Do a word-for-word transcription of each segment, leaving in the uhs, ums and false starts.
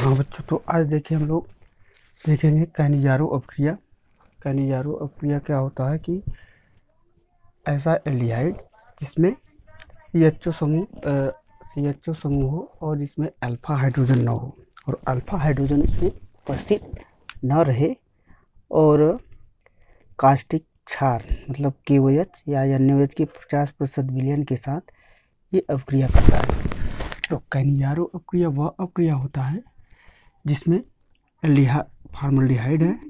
हाँ बच्चों, तो आज देखिए हम लोग देखेंगे कैनिजारो अपक्रिया। कैनिजारो अपक्रिया क्या होता है कि ऐसा एल्डिहाइड जिसमें सी एच ओ समूह सी एच ओ समूह हो और जिसमें अल्फा हाइड्रोजन न हो और अल्फा हाइड्रोजन इसमें उपस्थित न रहे और कास्टिक क्षार मतलब के ओ एच या एन ओ एच की पचास प्रतिशत विलयन के साथ ये अपक्रिया करता है। तो कैनिजारो अपक्रिया वह अपक्रिया होता है जिसमें एल्डिहा फॉर्मल्डिहाइड है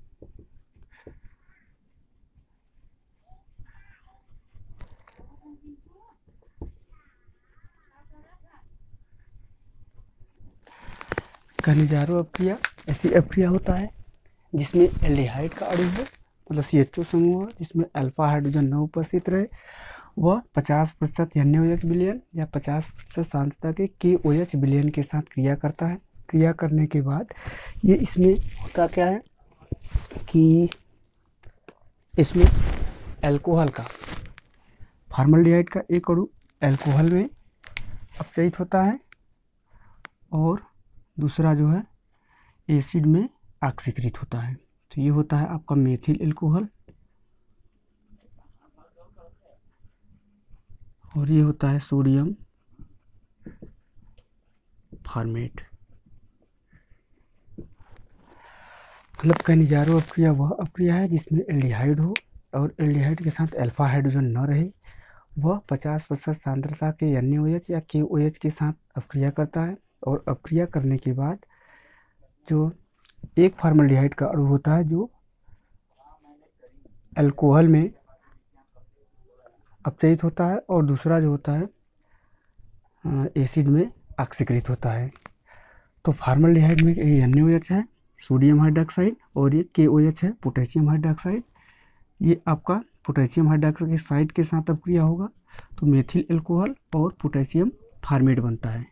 कैनिजारो अपक्रिया ऐसी अपक्रिया होता है जिसमें एल्डिहाइड का अणु हो मतलब सी एच ओ समूह हो जिसमें अल्फा हाइड्रोजन न उपस्थित रहे, वह पचास प्रतिशत एन ओ एच विलयन या पचास प्रतिशत सांद्रता के के ओ एच विलयन के साथ क्रिया करता है। क्रिया करने के बाद ये इसमें होता क्या है कि इसमें अल्कोहल का फॉर्मल्डिहाइड का एक अणु अल्कोहल में अपचयित होता है और दूसरा जो है एसिड में ऑक्सीकृत होता है। तो ये होता है आपका मेथिल अल्कोहल और ये होता है सोडियम फॉर्मेट। मतलब कैनिजारो अपक्रिया वह अपक्रिया है जिसमें एल्डिहाइड हो और एल्डिहाइड के साथ अल्फा हाइड्रोजन न रहे, वह पचास प्रतिशत सांद्रता के एन ओ एच या के ओ एच के साथ अपक्रिया करता है और अपक्रिया करने के बाद जो एक फॉर्मल्डिहाइड का अणु होता है जो अल्कोहल में अपचयित होता है और दूसरा जो होता है एसिड में ऑक्सीकृत होता है। तो फॉर्मल्डिहाइड में एन ओ एच है सोडियम हाइड्रॉक्साइड और ये के ओ एच है पोटेशियम हाइड्रॉक्साइड। ये आपका पोटेशियम हाइड्रॉक्साइड के साथ अपक्रिया होगा तो मेथिल अल्कोहल और पोटेशियम फॉर्मेट बनता है।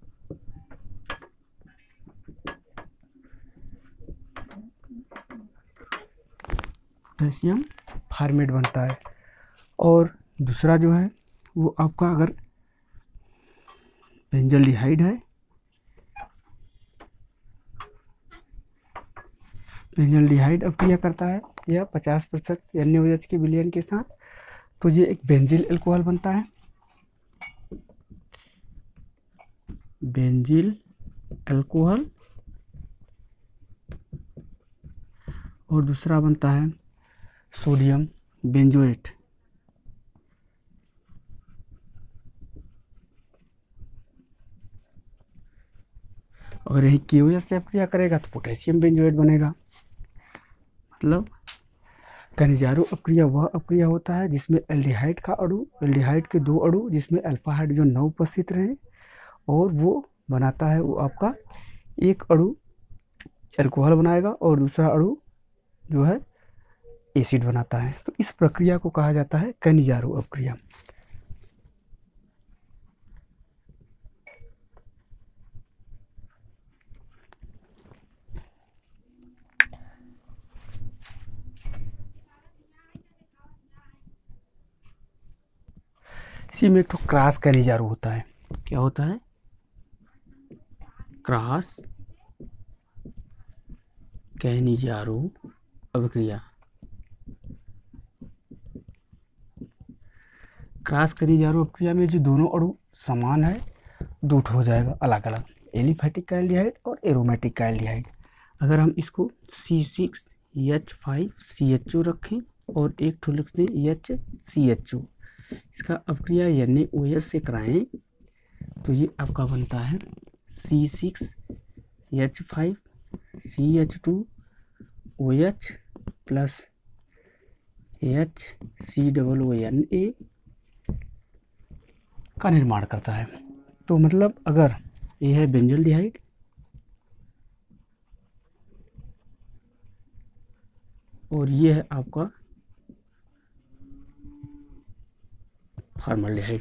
पोटेशियम फॉर्मेट बनता है और दूसरा जो है वो आपका अगर बेंजल्डिहाइड है, बेंजल्डिहाइड अपक्रिया करता है यह पचास प्रतिशत एन ओ एच के विलयन के साथ, तो ये एक बेंजिल अल्कोहल बनता है। बेंजिल अल्कोहल और दूसरा बनता है सोडियम बेंजोएट। अगर यही के ओ एच से अपक्रिया करेगा तो पोटेशियम बेंजोएट बनेगा। मतलब कैनिजारो अपक्रिया वह अपक्रिया होता है जिसमें एल्डिहाइड का अणु एल्डिहाइड के दो अणु जिसमें अल्फा हाइड्रोजन न उपस्थित रहे और वो बनाता है वो आपका एक अणु अल्कोहल बनाएगा और दूसरा अणु जो है एसिड बनाता है। तो इस प्रक्रिया को कहा जाता है कैनिजारो अपक्रिया। इसी में एक तो क्रॉस कैनिजारो होता है। क्या होता है? Cross Cannizzaro अपक्रिया। क्रॉस कैनिजारो अपक्रिया में जो दोनों अणु समान है दो हो जाएगा अलग अलग, एलिफैटिक का एल्डिहाइड और एरोमेटिक का एल्डिहाइड। अगर हम इसको C six H five C H O रखें और एक ठो लिख दें एच सी एच ओ, इसका अपक्रिया एन ओ एच से कराएं तो ये आपका बनता है C six H five C H two O H plus H C double O N A का निर्माण करता है। तो मतलब अगर ये है बेंजल्डिहाइड और ये है आपका फॉर्मल्डिहाइड,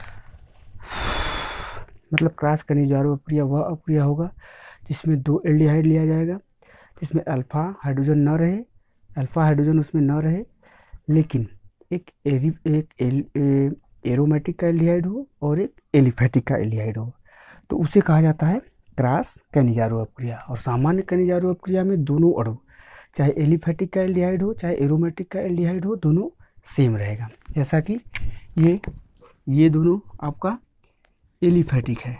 मतलब क्रॉस कैनिजारो अपक्रिया वह अपक्रिया होगा जिसमें दो एल्डिहाइड लिया जाएगा जिसमें अल्फा हाइड्रोजन न रहे अल्फा हाइड्रोजन उसमें न रहे लेकिन एक एरी एक एल, ए, एरोमेटिक का एल्डिहाइड हो और एक एलिफैटिक का एल्डिहाइड हो, तो उसे कहा जाता है क्रॉस कैनिजारो अपक्रिया। और सामान्य कैनिजारो अपक्रिया में दोनों अणु, चाहे एलिफेटिक का एल्डिहाइड हो चाहे एरोमेटिक का एल्डिहाइड हो, दोनों सेम रहेगा। जैसा कि ये ये दोनों आपका एलिफेटिक है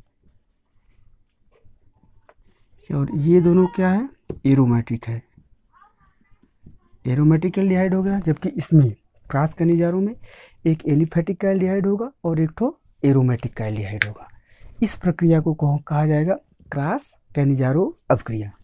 और ये दोनों क्या है, एरोमेटिक है। एरोमेटिक एल्डिहाइड हो गया, जबकि इसमें क्रॉस कैनिजारो में एक एलिफेटिक का एल्डिहाइड होगा और एक ठो एरोमेटिक का एल्डिहाइड होगा। इस प्रक्रिया को कहा जाएगा क्रॉस कैनिजारो अपक्रिया।